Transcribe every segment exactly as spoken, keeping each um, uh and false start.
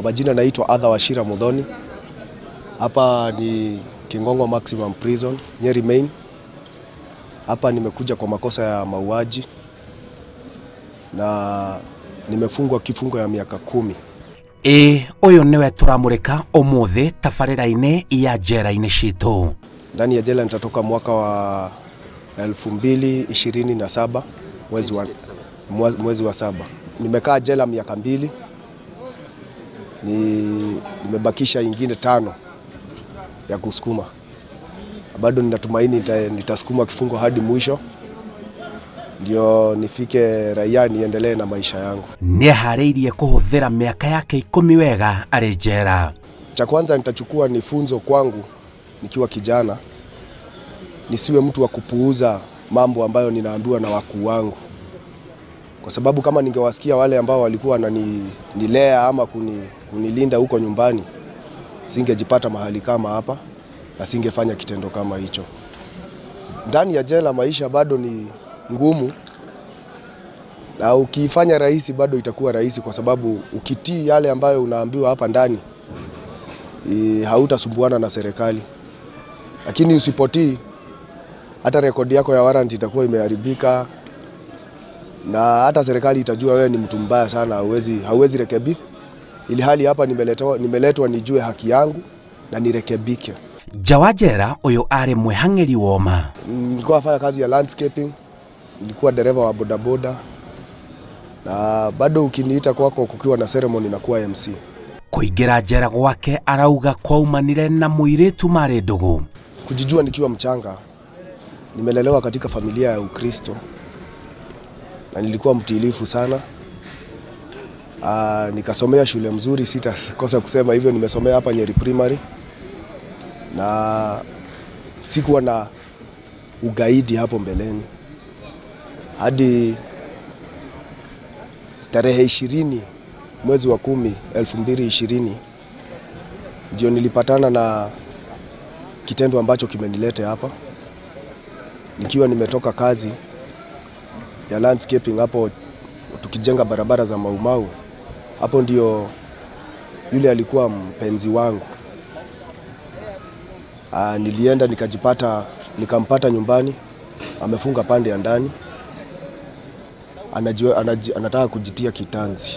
Kwa majina naitwa Wachira Muthoni. Hapa ni Kingongo Maximum Prison, Nyeri Main. Hapa nimekuja kwa makosa ya mauaji na nimefungwa kifungo ya miaka kumi. E, oyo niwe turamurika omuthe tabarĩra-inĩ ya njera-inĩ citũ. Ndani ya jela nitatoka mwaka wa elfu mbili ishirini na saba mwezi wa mwezi wa saba. Nimekaa jela miaka mbili. Ni nimebakisha ingine tano ya kusukuma. Bado ninatumaini nita, nitasukuma kifungo hadi mwisho ndio nifike raia niendelee na maisha yangu. Nĩeharĩirie kũhũthĩra mĩaka yake ikũmi wega arĩ njera. Cha kwanza nitachukua ni funzo kwangu nikiwa kijana, nisiwe mtu wa kupuuza mambo ambayo ninaambiwa na wakuu wangu. Kwa sababu kama ningewasikia wale ambao walikuwa wananilea ama kuni, kunilinda huko nyumbani, singejipata mahali kama hapa na singefanya kitendo kama hicho. Ndani ya jela maisha bado ni ngumu, na ukifanya rahisi bado itakuwa rahisi, kwa sababu ukitii yale ambayo unaambiwa hapa ndani hautasumbuana na serikali. Lakini usipotii, hata rekodi yako ya warrant itakuwa imeharibika na hata serikali itajua wewe ni mtu mbaya sana, hauwezi hauwezi rekebi. Ili hali hapa nimeletwa nimeletwa nijue haki yangu na nirekebike. Jawajera oyo ari mwehangeri woma. Nilikuwa nafanya kazi ya landscaping, nilikuwa dereva wa bodaboda, na bado ukiniita kwako kukiwa na ceremony na kuwa M C. Kuingira njera gwake arauga kwaumanire na muiritu marĩ ndugu. Kujijua nikiwa mchanga, nimelelewa katika familia ya Ukristo na nilikuwa mtiilifu sana. Aa, nikasomea shule mzuri, sitakosa kusema hivyo. Nimesomea hapa Nyeri Primary na sikuwa na ugaidi hapo mbeleni. Hadi tarehe ishirini mwezi wa kumi elfu mbili ishirini ndio nilipatana na kitendo ambacho kimenileta hapa. Nikiwa nimetoka kazi ya landscaping hapo tukijenga barabara za Maumau, hapo ndio yule alikuwa mpenzi wangu. Aa, nilienda nikajipata nikampata nyumbani amefunga pande ya ndani, anajua anaj, anataka kujitia kitanzi,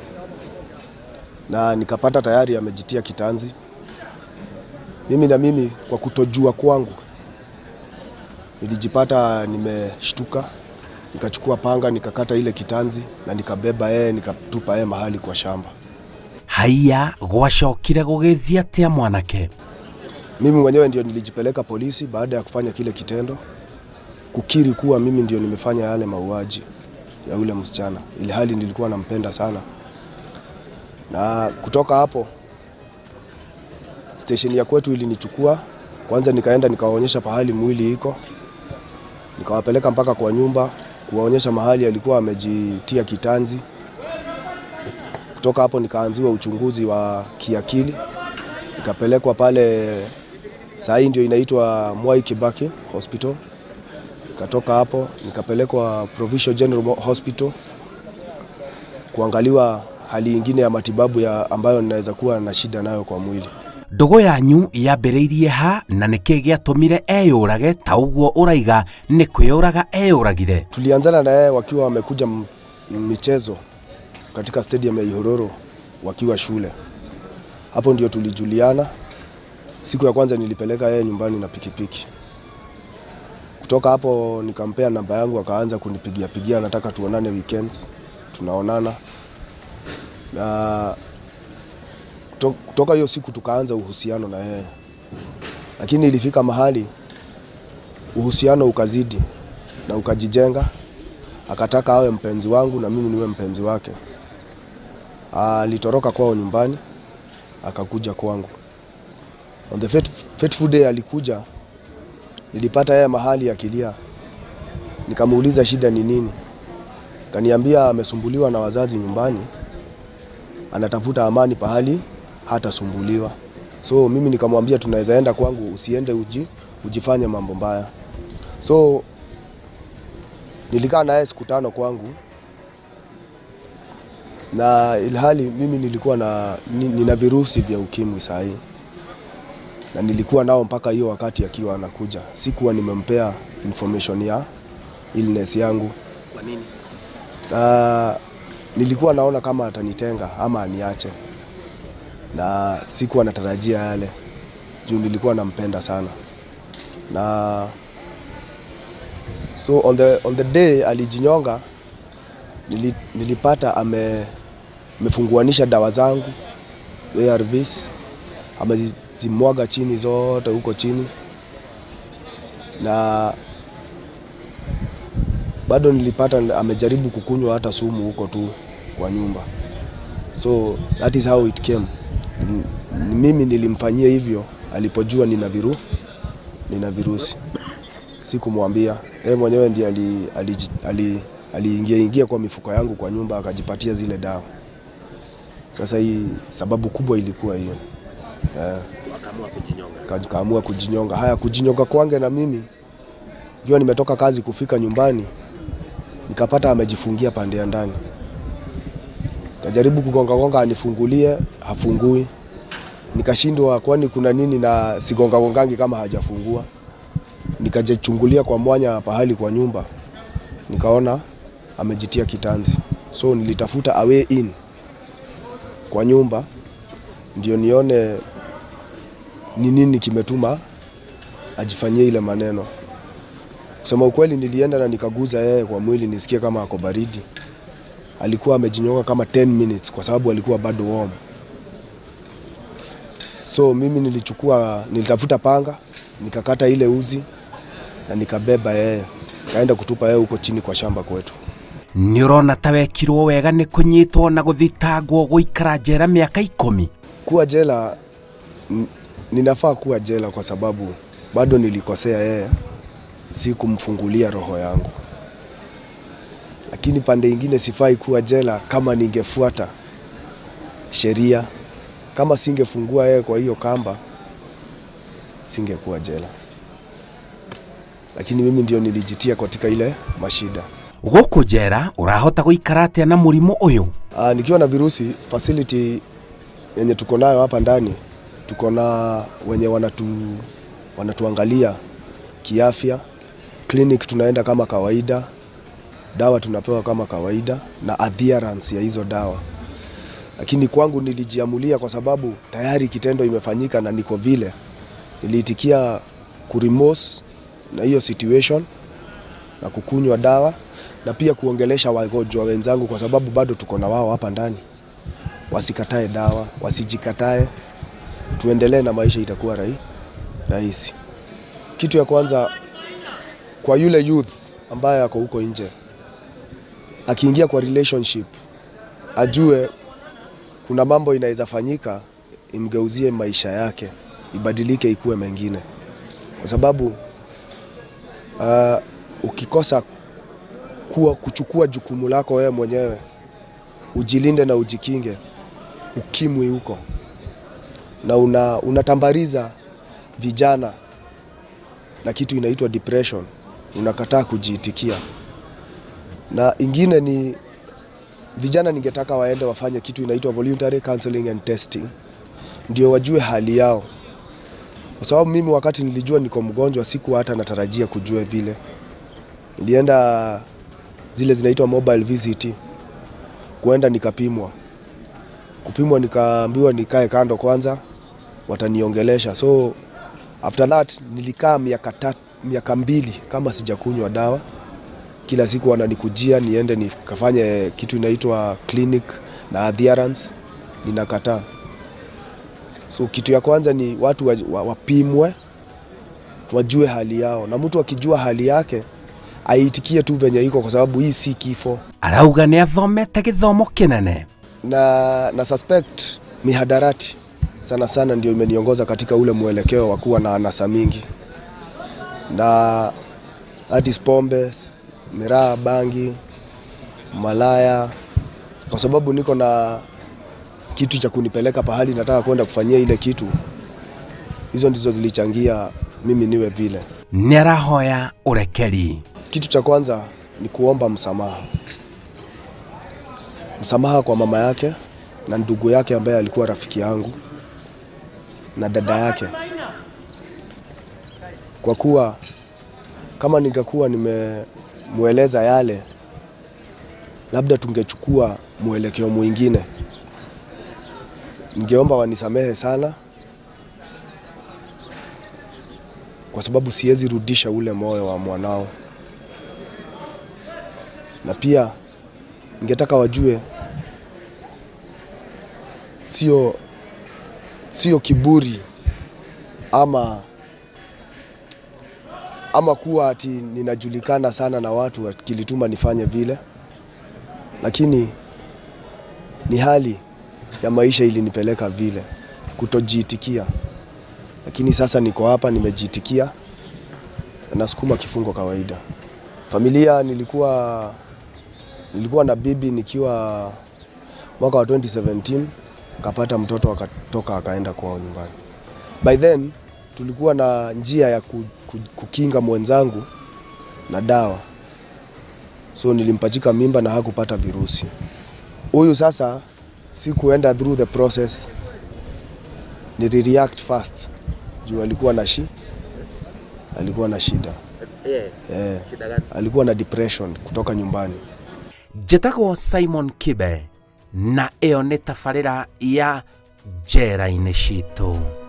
na nikapata tayari amejitia kitanzi. Mimi na mimi kwa kutojua kwangu nilijipata nimeshtuka, nikachukua panga nikakata ile kitanzi na nikabeba yeye nikatupa yeye mahali kwa shamba. Haya gwacokire gũgĩthia atia mwanake? Mimi mwenyewe ndio nilijipeleka polisi baada ya kufanya kile kitendo, kukiri kuwa mimi ndio nimefanya yale mauaji ya yule msichana, ili hali nilikuwa nampenda sana. Na kutoka hapo station ya kwetu ilinichukua, kwanza nikaenda nikawaonyesha pahali mwili iko, nikawapeleka mpaka kwa nyumba kuwaonyesha mahali alikuwa amejitia kitanzi. Kutoka hapo nikaanziwa uchunguzi wa kiakili, nikapelekwa pale saa hii ndio inaitwa Mwai Kibaki Hospital. Nikatoka hapo nikapelekwa Provincial General Hospital kuangaliwa hali nyingine ya matibabu ya ambayo ninaweza kuwa na shida nayo kwa mwili. Ndugu yanyu yambĩrĩirie ha na nĩkĩ gĩatũmire eyũrage ta ũguo ũraiga nĩ kwĩyũraga eyũragire? Tulianzana na yeye wakiwa wamekuja michezo katika stadium ya Ohirwo wakiwa shule. Hapo ndio tulijuliana. Siku ya kwanza nilipeleka yeye nyumbani na pikipiki. Kutoka hapo nikampea namba yangu, akaanza kunipigia pigia, nataka tuonane weekends. Tunaonana. Na kutoka hiyo siku tukaanza uhusiano na yeye. Lakini ilifika mahali uhusiano ukazidi na ukajijenga. Akataka awe mpenzi wangu na mimi niwe mpenzi wake. Alitoroka kwao nyumbani akakuja kwangu. On the fateful day alikuja, nilipata yeye mahali akilia. Nikamuuliza shida ni nini. Kaniambia amesumbuliwa na wazazi nyumbani, anatafuta amani pahali hata sumbuliwa. So mimi nikamwambia tunaweza enda kwangu, usiende uji ujifanye mambo mbaya. So nilikaa naye siku tano kwangu. Na ilhali mimi nilikuwa na nina virusi vya ukimwi sahi. Na nilikuwa nao mpaka hiyo wakati akiwa anakuja. Sikuwa nimempea information ya illness yangu. Kwa nini? Na nilikuwa naona kama atanitenga ama aniache. Na sikuwa natarajia yale. Juu nilikuwa nampenda sana. Na so on the on the day alijinyonga, nilipata ame amefunguanisha dawa zangu A R Vs, amezimwaga chini zote huko chini, na bado nilipata amejaribu kukunywa hata sumu huko tu kwa nyumba. So that is how it came. Mimi nilimfanyia hivyo alipojua nina viru nina virusi. Sikumwambia. Yeye mwenyewe ndiye ali ali aliingia ingia kwa mifuko yangu kwa nyumba akajipatia zile dawa. Sasa hii sababu kubwa ilikuwa hiyo. Eh, akaamua kujinyonga. Akaamua kujinyonga. Haya, kujinyonga kwange na mimi nikiwa nimetoka kazi kufika nyumbani nikapata amejifungia pande ya ndani. Kajaribu kugonga gonga anifungulie, hafungui. Nikashindwa kwani kuna nini na sigonga gongangi kama hajafungua. Nikajechungulia kwa mwanya pahali kwa nyumba. Nikaona amejitia kitanzi. So nilitafuta a way in kwa nyumba ndio nione ni nini kimetuma ajifanyie ile maneno. Kusema ukweli nilienda na nikaguza yeye kwa mwili nisikie kama ako baridi. Alikuwa amejinyonga kama ten minutes kwa sababu alikuwa bado warm. So mimi nilichukua nilitafuta panga, nikakata ile uzi na nikabeba yeye. Kaenda kutupa yeye huko chini kwa shamba kwetu. Nĩũrona ta wekirwo wega nĩ kũnyitwo na gũthitangwo gũikara njera mĩaka ikũmi. Kuwa jela, ninafaa kuwa jela kwa sababu bado nilikosea yeye, si kumfungulia roho yangu. Lakini pande ingine sifai kuwa jela kama ningefuata sheria. Kama singefungua yeye kwa hiyo kamba, singekuwa jela. Lakini mimi ndio nilijitia katika ile mashida. Gũkũ njera ũrahota gũikara atĩa na mũrimũ ũyũ? Ah, nikiwa na virusi, facility yenye tuko nayo hapa ndani, tuko na wenye wanatu wanatuangalia kiafya, clinic tunaenda kama kawaida, dawa tunapewa kama kawaida na adherence ya hizo dawa. Lakini kwangu nilijiamulia kwa sababu tayari kitendo imefanyika na niko vile. Niliitikia kurimorse na hiyo situation na kukunywa dawa na pia kuongelesha wagonjwa wenzangu kwa sababu bado tuko na wao hapa ndani. Wasikatae dawa, wasijikatae. Tuendelee na maisha, itakuwa rai, rahisi. Kitu ya kwanza kwa yule youth ambaye ako huko nje, akiingia kwa relationship, ajue kuna mambo inaweza fanyika imgeuzie maisha yake, ibadilike ikuwe mengine. Kwa sababu uh, ukikosa kuwa kuchukua jukumu lako wewe mwenyewe, ujilinde na ujikinge, ukimwi huko. Na una, unatambariza vijana na kitu inaitwa depression, unakataa kujiitikia. Na ingine ni vijana ningetaka waende wafanye kitu inaitwa voluntary counseling and testing. Ndio wajue hali yao. Kwa sababu mimi wakati nilijua niko mgonjwa siku hata natarajia kujua vile. Nilienda zile zinaitwa mobile visit. Kuenda nikapimwa. Kupimwa nikaambiwa nikae kando kwanza, wataniongelesha. So after that nilikaa miaka tatu, miaka mbili kama sijakunywa dawa. Kila siku wananikujia niende nikafanye kitu inaitwa clinic na adherence, ninakataa. So kitu ya kwanza ni watu wapimwe, wajue hali yao. Na mtu akijua hali yake, aitikie tu venye iko kwa sababu hii si kifo. Arauga nĩ athomete gĩthomo kĩnene. Na na suspect mihadarati sana sana ndio imeniongoza katika ule mwelekeo wa kuwa na anasa mingi. Na hadi pombe, miraa, bangi, malaya, kwa sababu niko na kitu cha kunipeleka pahali nataka kwenda kufanyia ile kitu. Hizo ndizo zilichangia mimi niwe vile. Nĩarahoya ũrekeri. Kitu cha kwanza ni kuomba msamaha. msamaha kwa mama yake na ndugu yake ambaye alikuwa rafiki yangu na dada yake, kwa kuwa kama ningekuwa nimemueleza yale, labda tungechukua mwelekeo mwingine. Ningeomba wanisamehe sana, kwa sababu siwezi rudisha ule moyo wa mwanao. Na pia ningetaka wajue sio sio kiburi ama ama kuwa ati ninajulikana sana na watu kilituma nifanye vile, lakini ni hali ya maisha ilinipeleka vile, kutojiitikia. Lakini sasa niko hapa, nimejiitikia na nasukuma kifungo kawaida. Familia nilikuwa nilikuwa na bibi nikiwa mwaka wa twenty seventeen, kapata mtoto akatoka akaenda kwao nyumbani. By then tulikuwa na njia ya kukinga mwenzangu na dawa. So nilimpachika mimba na hakupata virusi. Huyu sasa si kuenda through the process, nili react fast. Juu alikuwa na shi alikuwa na shida. Yeah. Eh, alikuwa na depression kutoka nyumbani. Njĩtagwo Simon Kibe na ĩyo nĩ tabarĩra ya njera-inĩ citũ.